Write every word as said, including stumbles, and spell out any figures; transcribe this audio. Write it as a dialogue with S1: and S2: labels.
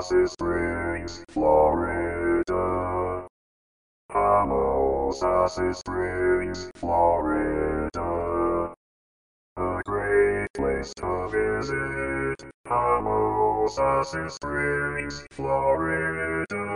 S1: Homosassa Springs, Florida. Homosassa Springs, Florida. A great place to visit. Homosassa Springs, Florida.